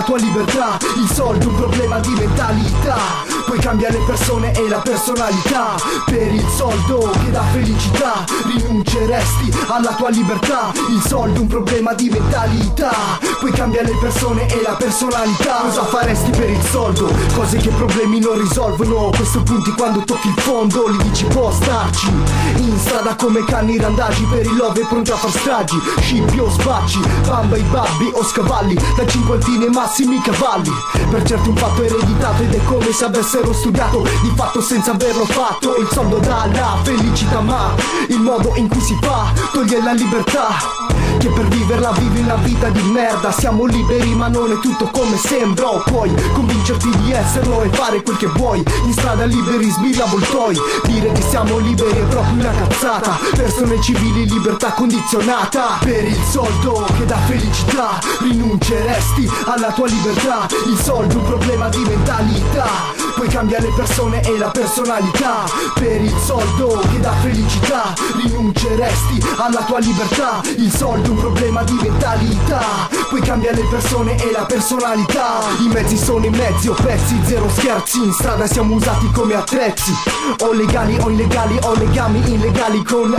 tua libertà. Il soldo è un problema di mentalità, poi cambia le persone e la personalità. Per il soldo che dà felicità rinunceresti alla tua libertà. Il soldo è un problema di mentalità, poi cambia le persone e la personalità. Cosa faresti per il soldo? Cose che problemi non risolvono. A questo punti quando tocchi il fondo li dici può starci. In strada come cani randagi, per il love pronti a far stragi. Scippi o sbacci, bamba i babbi o scavalli, da cinquantine ai massimi cavalli. Per certi un fatto ereditato ed è come se avessero studiato di fatto senza averlo fatto. Il soldo dà la felicità, ma il modo in cui si fa toglie la libertà, che per viverla vivi una vita di merda. Siamo liberi ma non è tutto come sembra. O puoi convincerti di esserlo e fare quel che vuoi. In strada liberi sbirra avvoltoi. Dire che siamo liberi è proprio una cazzata. Persone civili, libertà condizionata. Per il soldo che dà felicità rinunceresti alla tua libertà. Il soldo è un problema di mentalità, poi cambia le persone e la personalità. Per il soldo che dà felicità rinunceresti alla tua libertà. Il soldo è un problema di mentalità, poi cambia le persone e la personalità. I mezzi sono i mezzi o pezzi, zero scherzi. In strada siamo usati come attrezzi, o legali o illegali, o legami illegali con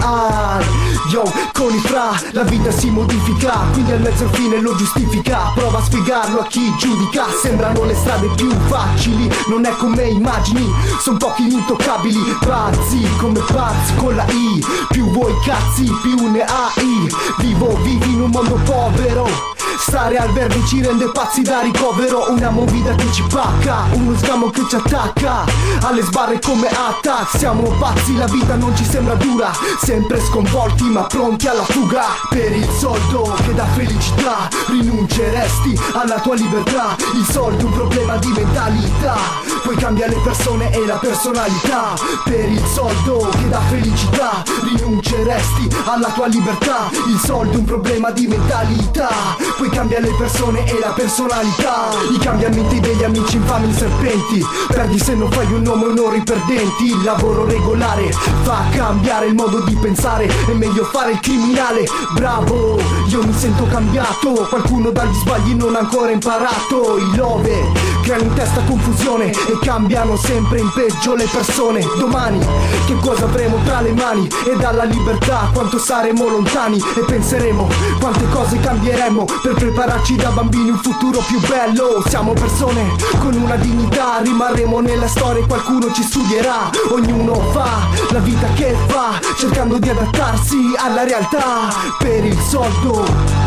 yo, con i fra. La vita si modifica, quindi al mezzo il fine lo giustifica. Prova a spiegarlo a chi giudica. Sembrano le strade più facili, non è come immagini. Son pochi gli intoccabili, pazzi come pazzi con la I. Più vuoi cazzi, più ne hai. Vivi in un mondo povero, stare al verde ci rende pazzi da ricovero. Una movida che ci pacca, uno sgamo che ci attacca, alle sbarre come attack. Siamo pazzi, la vita non ci sembra dura, sempre sconvolti ma pronti alla fuga. Per il soldo che dà felicità rinunceresti alla tua libertà. Il soldo è un problema di mentalità, poi cambia le persone e la personalità. Per il soldo che dà felicità rinunceresti alla tua libertà. Il soldo è un problema di mentalità, poi cambia le persone e la personalità. I cambiamenti degli amici infami serpenti, perdi se non fai un nome e onori perdenti. Il lavoro regolare fa cambiare il modo di pensare, è meglio fare il criminale. Bravo, io mi sento cambiato, qualcuno dagli sbagli non ha ancora imparato. I love creano in testa confusione e cambiano sempre in peggio le persone. Domani che cosa avremo tra le mani, e dalla libertà quanto saremo lontani. E penseremo quante cose cambieremo per prepararci da bambini un futuro più bello. Siamo persone con una dignità, rimarremo nella storia e qualcuno ci studierà. Ognuno fa la vita che fa, cercando di adattarsi alla realtà. Per il soldo,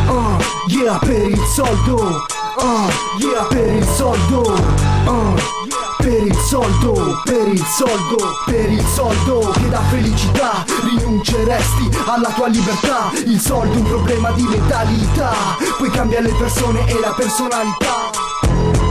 yeah, per il soldo, yeah, per il soldo, per il soldo, per il soldo, per il soldo che dà felicità rinunceresti alla tua libertà. Il soldo è un problema di mentalità, poi cambia le persone e la personalità.